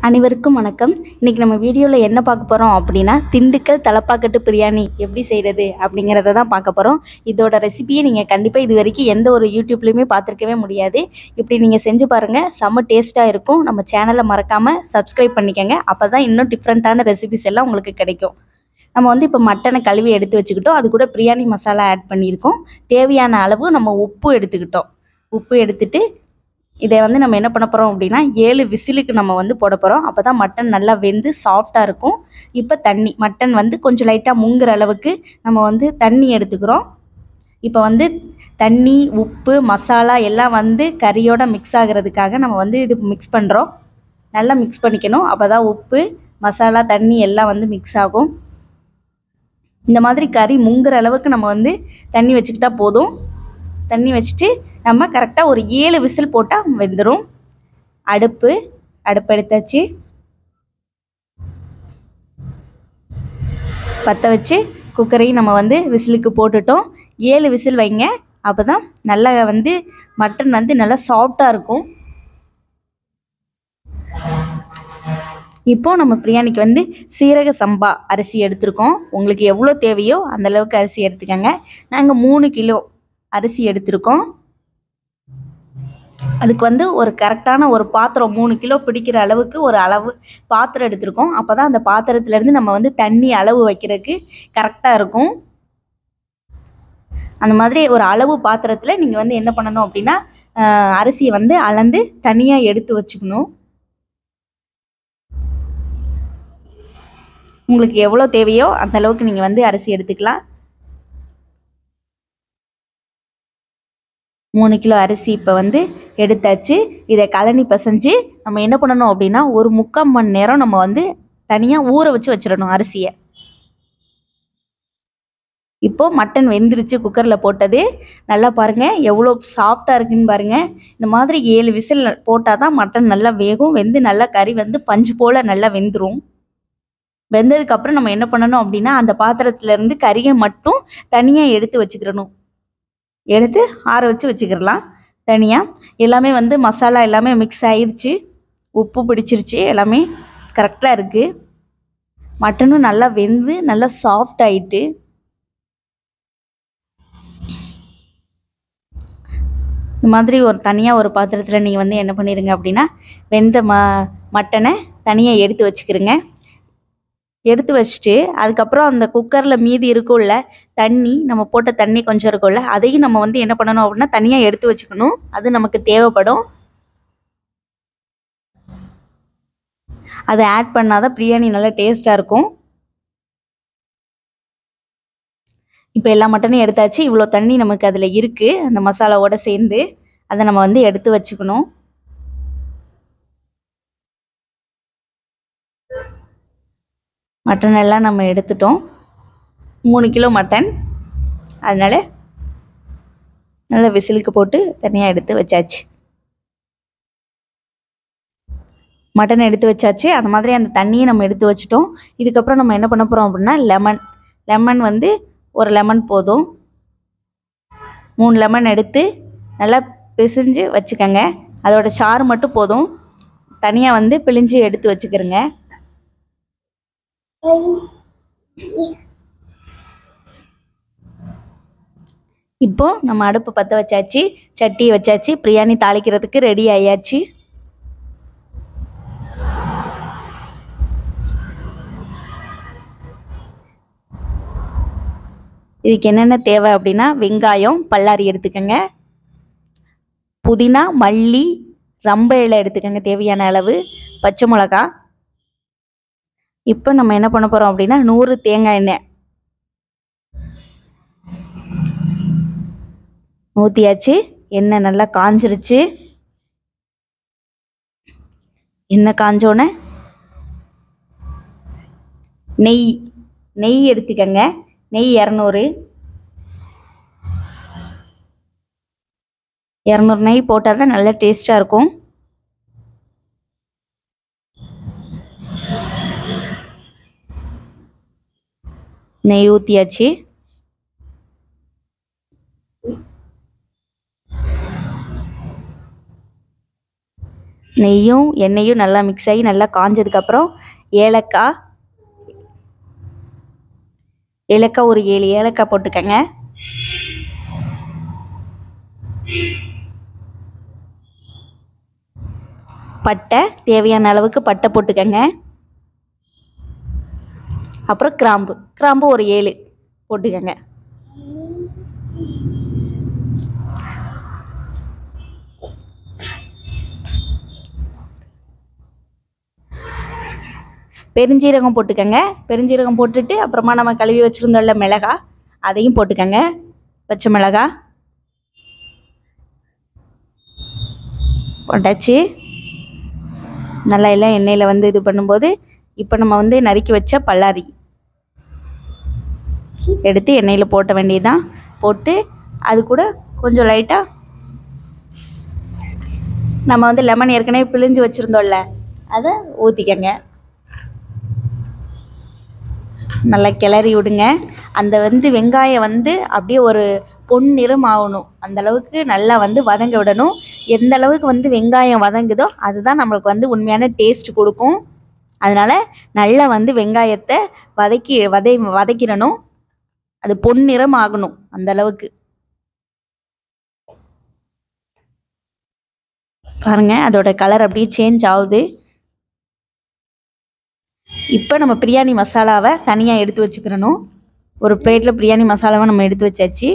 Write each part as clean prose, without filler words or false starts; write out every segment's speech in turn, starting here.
அனைவருக்கும் வணக்கம். இன்றைக்கி நம்ம வீடியோவில் என்ன பார்க்க போகிறோம் அப்படின்னா, திண்டுக்கல் தலப்பாக்கட்டு பிரியாணி எப்படி செய்கிறது அப்படிங்கிறத தான் பார்க்க போகிறோம். இதோட ரெசிபியை நீங்கள் கண்டிப்பாக இது வரைக்கும் எந்த ஒரு யூடியூப்லேயுமே பார்த்துருக்கவே முடியாது. இப்படி நீங்கள் செஞ்சு பாருங்கள், செம்ம டேஸ்ட்டாக இருக்கும். நம்ம சேனலை மறக்காமல் சப்ஸ்கிரைப் பண்ணிக்கோங்க. அப்போ தான் இன்னும் டிஃப்ரெண்ட்டான ரெசிபிஸ் எல்லாம் உங்களுக்கு கிடைக்கும். நம்ம இப்போ மட்டனை கழுவி எடுத்து வச்சுக்கிட்டோம். அது கூட பிரியாணி மசாலா ஆட் பண்ணியிருக்கோம். தேவையான அளவு நம்ம உப்பு எடுத்துக்கிட்டோம். உப்பு எடுத்துகிட்டு இதை நம்ம என்ன பண்ண போகிறோம் அப்படின்னா 7 விசிலுக்கு நம்ம போட போகிறோம். அப்போ தான் மட்டன் நல்லா வெந்து சாஃப்டாக இருக்கும். இப்போ மட்டன் கொஞ்சம் லைட்டாக முங்குற அளவுக்கு நம்ம தண்ணி எடுத்துக்கிறோம். இப்போ தண்ணி, உப்பு, மசாலா எல்லாம் கறியோட மிக்ஸ் ஆகிறதுக்காக நம்ம இது மிக்ஸ் பண்ணுறோம். நல்லா மிக்ஸ் பண்ணிக்கணும். அப்போ தான் உப்பு, மசாலா, தண்ணி எல்லாம் மிக்ஸ் ஆகும். இந்த மாதிரி கறி முங்குற அளவுக்கு நம்ம தண்ணி வச்சுக்கிட்டா போதும். தண்ணி வச்சுட்டு நம்ம கரெக்டாக ஒரு 7 விசில் போட்டால் வெந்துடும். அடுப்பு எடுத்தாச்சு. பற்ற வச்சு குக்கரையும் நம்ம விசிலுக்கு போட்டுட்டோம். 7 விசில் வைங்க. அப்போ தான் நல்லா மட்டன் நல்லா சாஃப்டாக இருக்கும். இப்போது நம்ம பிரியாணிக்கு சீரக சம்பா அரிசி எடுத்துருக்கோம். உங்களுக்கு எவ்வளோ தேவையோ அந்தளவுக்கு அரிசி எடுத்துக்கோங்க. நாங்கள் 3 கிலோ அரிசி எடுத்துருக்கோம். அதுக்கு ஒரு கரெக்டான ஒரு பாத்திரம் 3 கிலோ பிடிக்கிற அளவுக்கு ஒரு அளவு பாத்திரம் எடுத்துருக்கோம். அப்போ தான் அந்த பாத்திரத்துலேருந்து நம்ம தண்ணி அளவு வைக்கிறதுக்கு கரெக்டாக இருக்கும். அந்த மாதிரி ஒரு அளவு பாத்திரத்தில் நீங்கள் என்ன பண்ணணும் அப்படின்னா, அரிசியை அளந்து தனியாக எடுத்து வச்சுக்கணும். உங்களுக்கு எவ்வளோ தேவையோ அந்த அளவுக்கு நீங்கள் அரிசி எடுத்துக்கலாம். 3 கிலோ அரிசி இப்போ எடுத்தாச்சு. இதை கழனி பிசைஞ்சு நம்ம என்ன பண்ணணும் அப்படின்னா, ஒரு 3/4 மணி நேரம் நம்ம தனியாக ஊற வச்சு வச்சிடணும் அரிசியை. இப்போது மட்டன் வெந்துருச்சு. குக்கரில் போட்டது நல்லா பாருங்கள் எவ்வளோ சாஃப்டாக இருக்குன்னு பாருங்கள். இந்த மாதிரி 7 விசில் போட்டால் தான் மட்டன் நல்லா வேகும். வெந்து நல்லா கறி பஞ்சு போல் நல்லா வெந்துடும். வெந்ததுக்கப்புறம் நம்ம என்ன பண்ணணும் அப்படின்னா, அந்த பாத்திரத்துலேருந்து கறியை மட்டும் தனியாக எடுத்து வச்சுக்கிடணும். எடுத்து ஆற வச்சு வச்சுக்கிடலாம் தனியாக. எல்லாமே மசாலா எல்லாமே மிக்ஸ் ஆகிடுச்சு. உப்பு பிடிச்சிருச்சு. எல்லாமே கரெக்டாக இருக்குது. மட்டனும் நல்லா வெந்து நல்லா சாஃப்ட் ஆகிட்டு இந்த மாதிரி ஒரு தனியாக ஒரு பாத்திரத்தில் நீங்கள் என்ன பண்ணிடுங்க அப்படின்னா, வெந்த மட்டனை தனியாக எடுத்து வச்சுக்கிறங்க. எடுத்து வச்சுட்டு அதுக்கப்புறம் அந்த குக்கரில் மீதி இருக்கும்ல தண்ணி, நம்ம போட்ட தண்ணி கொஞ்சம் இருக்கும்ல, அதையும் நம்ம என்ன பண்ணணும் அப்படின்னா தனியாக எடுத்து வச்சுக்கணும். அது நமக்கு தேவைப்படும். அதை ஆட் பண்ணால் தான் பிரியாணி நல்லா டேஸ்ட்டாக இருக்கும். இப்போ எல்லா மட்டனையும் எடுத்தாச்சு. இவ்வளோ தண்ணி நமக்கு அதில் இருக்குது அந்த மசாலாவோடு சேர்ந்து. அதை நம்ம எடுத்து வச்சுக்கணும். மட்டன் எல்லாம் நம்ம எடுத்துட்டோம். 3 கிலோ மட்டன். அதனால் நல்லா விசிலுக்கு போட்டு தனியாக எடுத்து வச்சாச்சு. மட்டன் எடுத்து வச்சாச்சு. அந்த மாதிரி அந்த தண்ணியை நம்ம எடுத்து வச்சுட்டோம். இதுக்கப்புறம் நம்ம என்ன பண்ண போகிறோம் அப்படின்னா, லெமன் ஒரு லெமன் போதும். 3 லெமன் எடுத்து நல்லா பிசைஞ்சு வச்சுக்கோங்க. அதோட சாறு மட்டும் போதும். தனியாக பிழிஞ்சு எடுத்து வச்சுக்கிறோங்க. இப்போ நம்ம அடுப்பு பற்ற வச்சாச்சு. சட்டி வச்சாச்சு. பிரியாணி தாளிக்கிறதுக்கு ரெடி ஆயாச்சு. இதுக்கு என்னென்ன தேவை அப்படின்னா, வெங்காயம் பல்லாரி எடுத்துக்கோங்க, புதினா, மல்லி, ரம்ப இலை எடுத்துக்கோங்க தேவையான அளவு, பச்சை மிளகா. இப்போ நம்ம என்ன பண்ண போகிறோம் அப்படின்னா, 100 தேங்காய் எண்ணெய் ஊற்றியாச்சு. எண்ணெய் நல்லா காஞ்சிருச்சு. எண்ணெய் காஞ்சோன்னே நெய் எடுத்துக்கோங்க. நெய் 200 நெய் போட்டால் தான் நல்லா டேஸ்ட்டாக இருக்கும். நெய் ஊற்றியாச்சு. நெய்யும் எண்ணெயும் நல்லா மிக்ஸ் ஆகி நல்லா காஞ்சதுக்கப்புறம் ஏலக்காய் ஒரு 7 ஏலக்காய் போட்டுக்கங்க. பட்டை தேவையான அளவுக்கு பட்டை போட்டுக்கங்க. அப்புறம் கிராம்பு ஒரு 7 போட்டுக்கங்க. பெருஞ்சீரகம் போட்டுக்கங்க. பெருஞ்சீரகம் போட்டுட்டு அப்புறமா நம்ம கழுவி வச்சுருந்தோம்ல மிளகாய், அதையும் போட்டுக்கங்க. பச்சை மிளகாய் போட்டாச்சு. நல்லா எல்லாம் எண்ணெயில் வந்து இது பண்ணும்போது இப்போ நம்ம வந்து நறுக்கி வச்ச பல்லாரி எடுத்து எண்ணெயில் போட்ட வேண்டியதுதான். போட்டு அது கூட கொஞ்சம் லைட்டாக நம்ம வந்து லெமன் ஏற்கனவே பிழிஞ்சு வச்சுருந்தோம்ல அதை ஊற்றிக்கங்க. நல்லா கிளறி விடுங்க. அந்த வந்து வெங்காயம் வந்து அப்படியே ஒரு பொன்னிறம் ஆகணும், அந்தளவுக்கு நல்லா வந்து வதங்க விடணும். எந்த அளவுக்கு வந்து வெங்காயம் வதங்குதோ அதுதான் நம்மளுக்கு வந்து உண்மையான டேஸ்ட் கொடுக்கும். அதனால் நல்லா வந்து வெங்காயத்தை வதக்கிடணும். அது பொன்னிறம் ஆகணும் அந்தளவுக்கு. பாருங்கள், அதோட கலர் அப்படியே சேஞ்ச் ஆகுது. இப்போ நம்ம பிரியாணி மசாலாவை தனியாக எடுத்து வச்சுக்கிறணும். ஒரு பிளேட்டில் பிரியாணி மசாலாவை நம்ம எடுத்து வச்சாச்சு.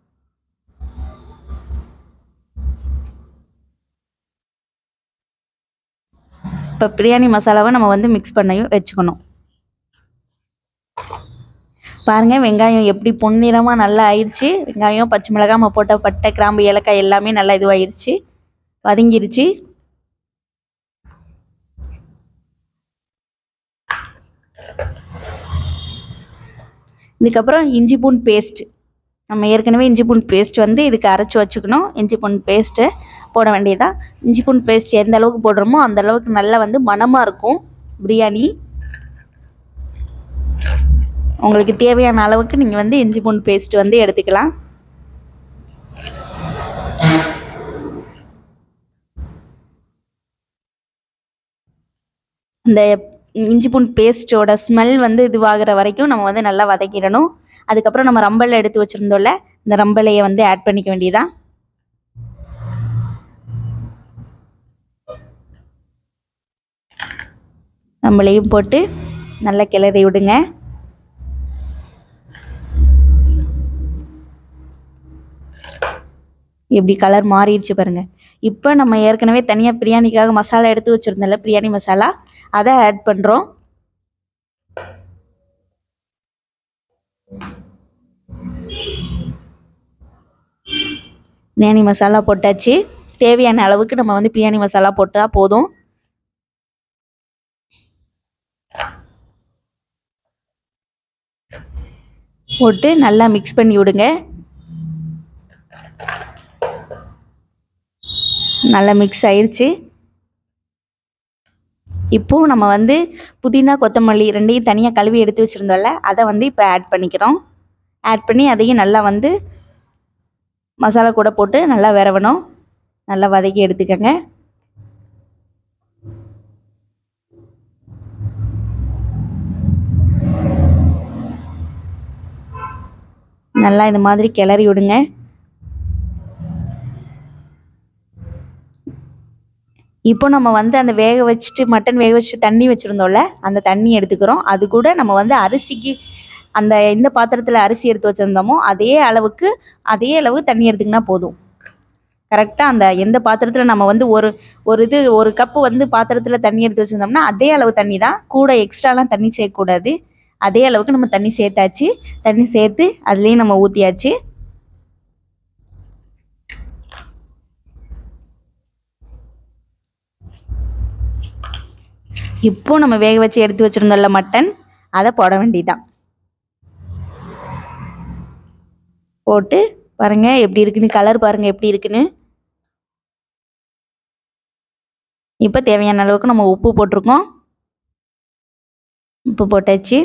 இப்போ பிரியாணி மசாலாவை நம்ம வந்து மிக்ஸ் பண்ணி வச்சுக்கணும். பாருங்கள், வெங்காயம் எப்படி பொன்னிறமாக நல்லா ஆயிடுச்சு. வெங்காயம், பச்சை மிளகாய், நம்ம போட்ட பட்டை, கிராம்பு, ஏலக்காய் எல்லாமே நல்லா இதுவாகிடுச்சு, வதங்கிருச்சு. இதுக்கப்புறம் இஞ்சி பூண்டு பேஸ்ட், நம்ம ஏற்கனவே இஞ்சி பூண்டு பேஸ்ட் வந்து இதுக்கு அரைச்சி வச்சுக்கணும். இஞ்சி பூண்டு பேஸ்ட்டு போட வேண்டியதான். இஞ்சி பூண்டு பேஸ்ட் எந்த அளவுக்கு போடுறோமோ அந்த அளவுக்கு நல்லா வந்து மணமாக இருக்கும் பிரியாணி. உங்களுக்கு தேவையான அளவுக்கு நீங்கள் வந்து இஞ்சி பூண்டு பேஸ்ட் வந்து எடுத்துக்கலாம். இந்த இஞ்சி பூண்டு பேஸ்ட்டோட ஸ்மெல் வந்து இதுவாகிற வரைக்கும் நம்ம வந்து நல்லா வதக்கிடணும். அதுக்கப்புறம் நம்ம ரம்பலை எடுத்து வச்சுருந்தோம்ல, இந்த ரம்பலையை வந்து ஆட் பண்ணிக்க வேண்டியதான். ரம்பலையும் போட்டு நல்லா கிளறி விடுங்க. எப்படி கலர் மாறிடுச்சு பாருங்கள். இப்போ நம்ம ஏற்கனவே தனியாக பிரியாணிக்காக மசாலா எடுத்து வச்சுருந்தோம்ல, பிரியாணி மசாலா, அதை ஆட் பண்ணுறோம். பிரியாணி மசாலா போட்டாச்சு. தேவையான அளவுக்கு நம்ம வந்து பிரியாணி மசாலா போட்டால் போதும். போட்டு நல்லா மிக்ஸ் பண்ணி விடுங்க. நல்லா மிக்ஸ் ஆயிடுச்சு. இப்போது நம்ம வந்து புதினா, கொத்தமல்லி ரெண்டையும் தனியாக கழுவி எடுத்து வச்சுருந்தோம்ல, அதை வந்து இப்போ ஆட் பண்ணிக்கிறோம். ஆட் பண்ணி அதையும் நல்லா வந்து மசாலா கூட போட்டு நல்லா விரவணும். நல்லா வதக்கி எடுத்துக்கங்க. நல்லா இந்த மாதிரி கிளறி விடுங்க. இப்போ நம்ம வந்து அந்த மட்டன் வேக வச்சுட்டு தண்ணி வச்சுருந்தோம்ல, அந்த தண்ணி எடுத்துக்கிறோம். அது கூட நம்ம வந்து அரிசிக்கு அந்த எந்த பாத்திரத்தில் அரிசி எடுத்து வச்சுருந்தோமோ அதே அளவு தண்ணி எடுத்துக்கினா போதும். கரெக்டாக அந்த எந்த பாத்திரத்தில் நம்ம வந்து ஒரு கப்பு வந்து பாத்திரத்தில் தண்ணி எடுத்து வச்சுருந்தோம்னா அதே அளவு தண்ணி தான், கூட எக்ஸ்ட்ராலாம் தண்ணி சேர்க்கக்கூடாது. அதே அளவுக்கு நம்ம தண்ணி சேர்த்தாச்சு. தண்ணி சேர்த்து அதுலேயும் நம்ம ஊற்றியாச்சு. இப்போ நம்ம வேக வச்சு எடுத்து வச்சுருந்தோம்ல மட்டன், அதை போட வேண்டியதான். போட்டு பாருங்கள் எப்படி இருக்குன்னு, கலர் பாருங்கள் எப்படி இருக்குன்னு. இப்போ தேவையான அளவுக்கு நம்ம உப்பு போட்டிருக்கோம். உப்பு போட்டாச்சு.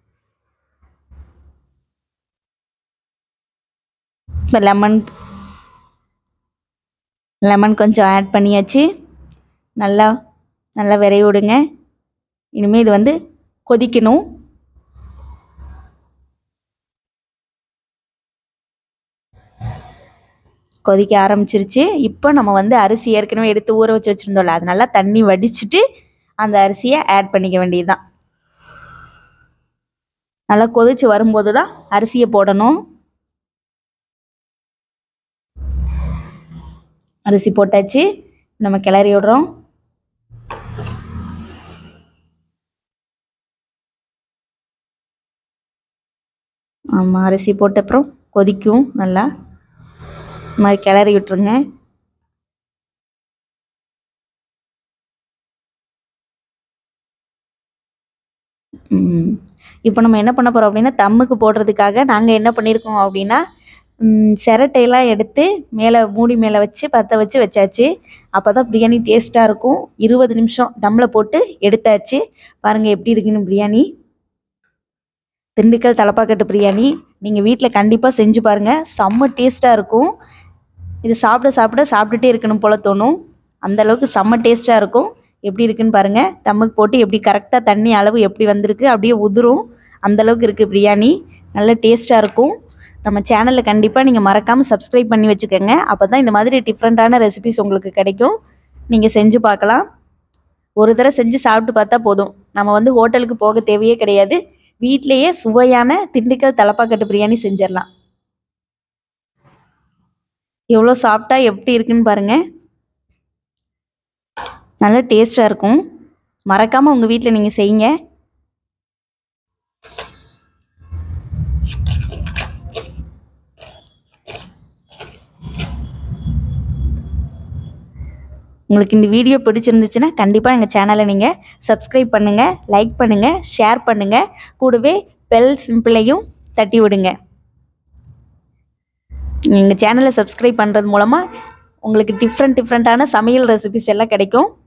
இப்போ லெமன் கொஞ்சம் ஆட் பண்ணியாச்சு. நல்லா நல்லா விரைவி விடுங்க. இனிமேல் இது வந்து கொதிக்கணும். கொதிக்க ஆரம்பிச்சிருச்சு. இப்போ நம்ம வந்து அரிசி ஏற்கனவே எடுத்து ஊற வச்சு வச்சுருந்தோம்ல, அது நல்லா தண்ணி வடிச்சிட்டு அந்த அரிசியை ஆட் பண்ணிக்க வேண்டியது தான். நல்லா கொதிச்சு வரும்போது தான் அரிசியை போடணும். அரிசி போட்டாச்சு. நம்ம கிளறி விடுறோம். ஆமாம், அரிசி போட்ட அப்புறம் கொதிக்கும். நல்லா இந்த மாதிரி கிளறி விட்டுருங்க. இப்போ நம்ம என்ன பண்ண போகிறோம் அப்படின்னா, தம்முக்கு போடுறதுக்காக நாங்கள் என்ன பண்ணியிருக்கோம் அப்படின்னா, சிரட்டையெல்லாம் எடுத்து மேலே மூடி மேலே வச்சு பற்ற வச்சு வச்சாச்சு. அப்போ தான் பிரியாணி டேஸ்ட்டாக இருக்கும். 20 நிமிஷம் தம்மில் போட்டு எடுத்தாச்சு. பாருங்கள் எப்படி இருக்குன்னு பிரியாணி. திண்டுக்கல் தலப்பாக்கட்டு பிரியாணி நீங்கள் வீட்டில் கண்டிப்பாக செஞ்சு பாருங்கள். செம்ம டேஸ்ட்டாக இருக்கும். இது சாப்பிட்டுட்டே இருக்கணும் போல் தோணும். அந்தளவுக்கு செம்ம டேஸ்ட்டாக இருக்கும். எப்படி இருக்குன்னு பாருங்கள். தம்முக்கு போட்டு எப்படி கரெக்டாக தண்ணி அளவு எப்படி வந்திருக்கு, அப்படியே உதிரும். அந்தளவுக்கு இருக்குது பிரியாணி. நல்ல டேஸ்ட்டாக இருக்கும். நம்ம சேனலில் கண்டிப்பாக நீங்கள் மறக்காமல் சப்ஸ்கிரைப் பண்ணி வச்சுக்கோங்க. அப்போ தான் இந்த மாதிரி டிஃப்ரெண்ட்டான ரெசிபிஸ் உங்களுக்கு கிடைக்கும். நீங்கள் செஞ்சு பார்க்கலாம். ஒரு தடவை செஞ்சு சாப்பிட்டு பார்த்தா போதும். நம்ம வந்து ஹோட்டலுக்கு போக தேவையே கிடையாது. வீட்டிலையே சுவையான திண்டுக்கல் தலப்பாக்கட்டு பிரியாணி செஞ்சிடலாம். எவ்வளோ சாஃப்டாக எப்படி இருக்குன்னு பாருங்கள். நல்ல டேஸ்ட்டாக இருக்கும். மறக்காமல் உங்கள் வீட்டில் நீங்கள் செய்யுங்க. உங்களுக்கு இந்த வீடியோ பிடிச்சிருந்துச்சுன்னா கண்டிப்பாக எங்கள் சேனலை நீங்கள் சப்ஸ்கிரைப் பண்ணுங்கள், லைக் பண்ணுங்கள், ஷேர் பண்ணுங்கள். கூடவே பெல் சிம்பிளையும் தட்டி விடுங்க. எங்கள் சேனலை சப்ஸ்கிரைப் பண்ணுறது மூலமாக உங்களுக்கு டிஃப்ரெண்ட்டான சமையல் ரெசிபிஸ் எல்லாம் கிடைக்கும்.